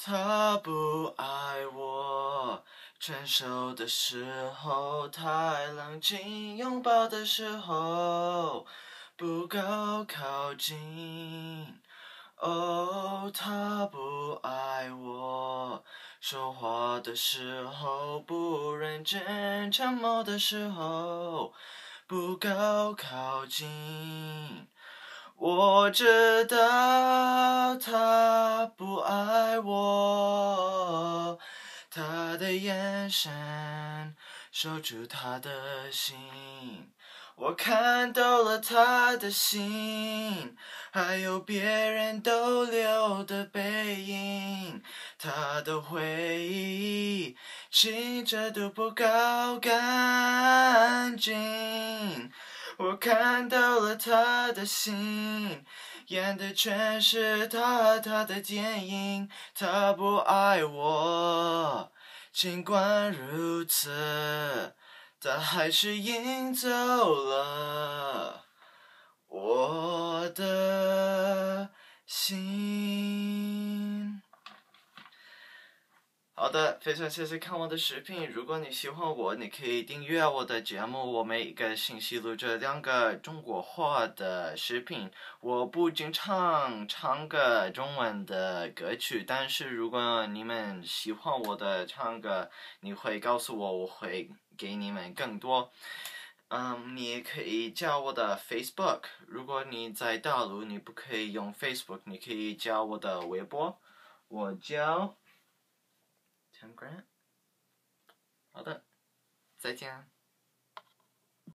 他不爱我，成熟的时候太冷静，拥抱的时候不够靠近。哦，他不爱我，说话的时候不认真，沉默的时候不够靠近。我知道他不爱我，他的眼神守住他的心，我看到了他的心，还有别人逗留的背影，他的回忆清澈度不够干净。我看到了他的心，演的全是他的电影。他不爱我，尽管如此，他还是赢走了我的心。好的，非常谢谢看我的视频。如果你喜欢我，你可以订阅我的节目。我每一个星期录着2个中国话的视频。我不经常唱个中文的歌曲，但是如果你们喜欢我的唱歌，你会告诉我，我会给你们更多。你也可以加我的 Facebook。如果你在大陆，你不可以用 Facebook， 你可以加我的微博。我叫Tim Grant。好的，再见。